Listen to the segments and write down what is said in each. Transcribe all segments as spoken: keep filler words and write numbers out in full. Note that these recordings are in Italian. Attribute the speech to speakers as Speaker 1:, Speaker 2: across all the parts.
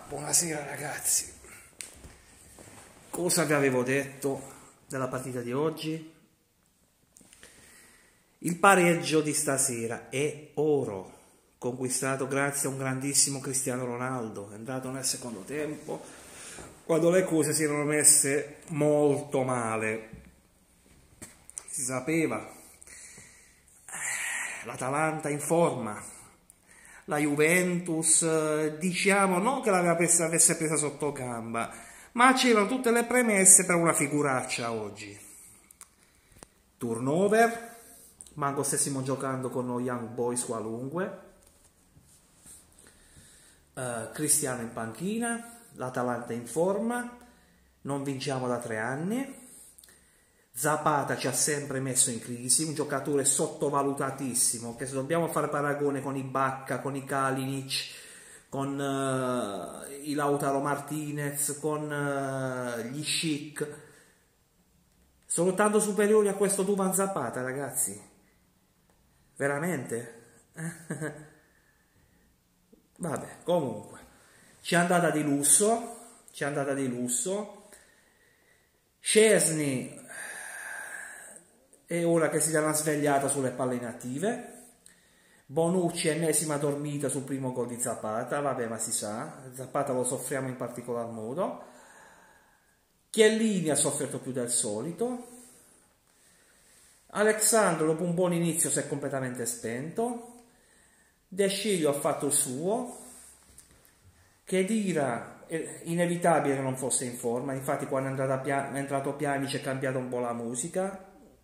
Speaker 1: Buonasera ragazzi, cosa vi avevo detto della partita di oggi? Il pareggio di stasera è oro, conquistato grazie a un grandissimo Cristiano Ronaldo, è entrato nel secondo tempo, quando le cose si erano messe molto male, si sapeva, l'Atalanta in forma. La Juventus, diciamo, non che l'avesse presa sotto gamba, ma c'erano tutte le premesse per una figuraccia oggi. Turnover, manco stessimo giocando con noi Young Boys qualunque. Uh, Cristiano in panchina, l'Atalanta in forma, non vinciamo da tre anni. Zapata ci ha sempre messo in crisi, un giocatore sottovalutatissimo, che se dobbiamo fare paragone con i Bacca, con i Kalinic, con uh, i Lautaro Martinez, con uh, gli Schick, sono tanto superiori a questo Duvan Zapata, ragazzi, veramente. Vabbè, comunque, ci è andata di lusso, ci è andata di lusso. Szczesny è ora che si dà una svegliata sulle palle inattive. Bonucci ennesima dormita sul primo gol di Zapata, vabbè, ma si sa, Zapata lo soffriamo in particolar modo. Chiellini ha sofferto più del solito. Alexandro dopo un buon inizio si è completamente spento. De Sciglio ha fatto il suo. Khedira è inevitabile che non fosse in forma, infatti quando è entrato, Pia- è entrato Pjanic è cambiata un po' la musica.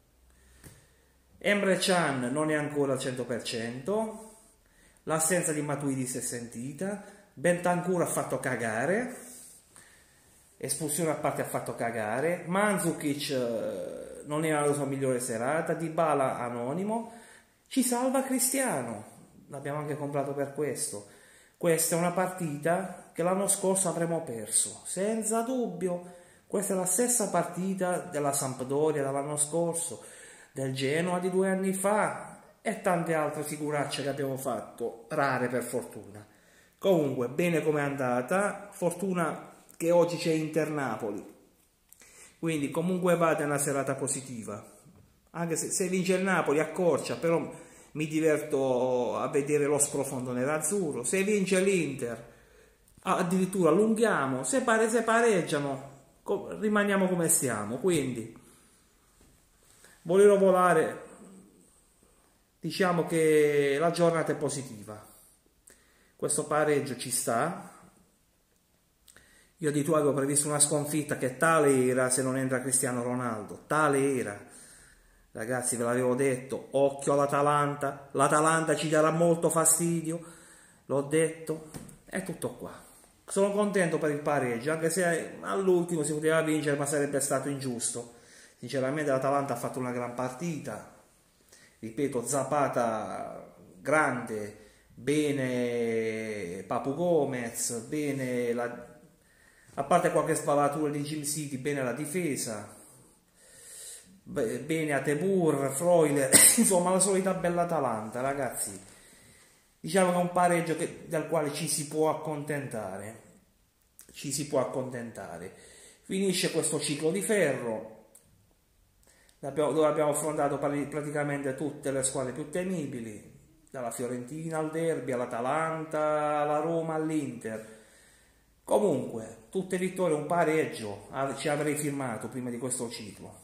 Speaker 1: Emre Can non è ancora al cento per cento, l'assenza di Matuidi si è sentita, Bentancur ha fatto cagare, espulsione a parte ha fatto cagare, Mandzukic non era la sua migliore serata, Dybala anonimo, ci salva Cristiano, l'abbiamo anche comprato per questo. Questa è una partita che l'anno scorso avremmo perso, senza dubbio. Questa è la stessa partita della Sampdoria dell'anno scorso, del Genoa di due anni fa e tante altre figuracce che abbiamo fatto, rare per fortuna. Comunque, bene come è andata, fortuna che oggi c'è Inter-Napoli, quindi comunque vada una serata positiva, anche se, se vince il Napoli accorcia, però mi diverto a vedere lo sprofondo nerazzurro. Se vince l'Inter addirittura allunghiamo, se, pare, se pareggiano rimaniamo come stiamo, quindi volevo volare, diciamo che la giornata è positiva, questo pareggio ci sta. Io di tu avevo previsto una sconfitta che tale era se non entra Cristiano Ronaldo, tale era, ragazzi, ve l'avevo detto, occhio all'Atalanta, l'Atalanta ci darà molto fastidio, l'ho detto, è tutto qua. Sono contento per il pareggio, anche se all'ultimo si poteva vincere, ma sarebbe stato ingiusto. Sinceramente l'Atalanta ha fatto una gran partita, ripeto, Zapata grande, bene Papu Gomez, bene la, a parte qualche spavatura di Jim City, bene la difesa, bene Atebur, Freuler, insomma la solita bella Atalanta, ragazzi. Diciamo che è un pareggio che, dal quale ci si può accontentare, ci si può accontentare. Finisce questo ciclo di ferro, dove abbiamo affrontato praticamente tutte le squadre più temibili, dalla Fiorentina al Derby, all'Atalanta, alla Roma, all'Inter. Comunque, tutte vittorie, un pareggio ci avrei firmato prima di questo ciclo.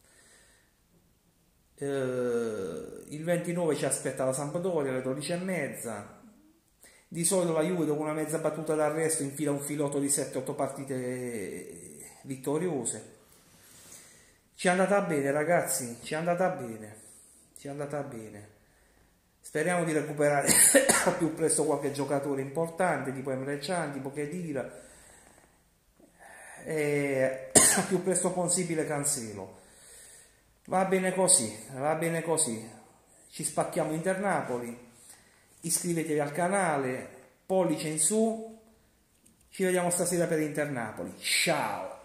Speaker 1: Eh, il ventinove ci aspetta la Sampdoria alle dodici e mezza. Di solito la Juve dopo una mezza battuta d'arresto infila un filotto di sette otto partite vittoriose. Ci è andata bene, ragazzi, ci è andata bene, ci è andata bene. Speriamo di recuperare al più presto qualche giocatore importante, tipo Emre Can, tipo Khedira, e al più presto possibile Cancelo. Va bene così, va bene così. Ci spacchiamo Inter-Napoli, iscrivetevi al canale, pollice in su, ci vediamo stasera per Inter-Napoli. Ciao!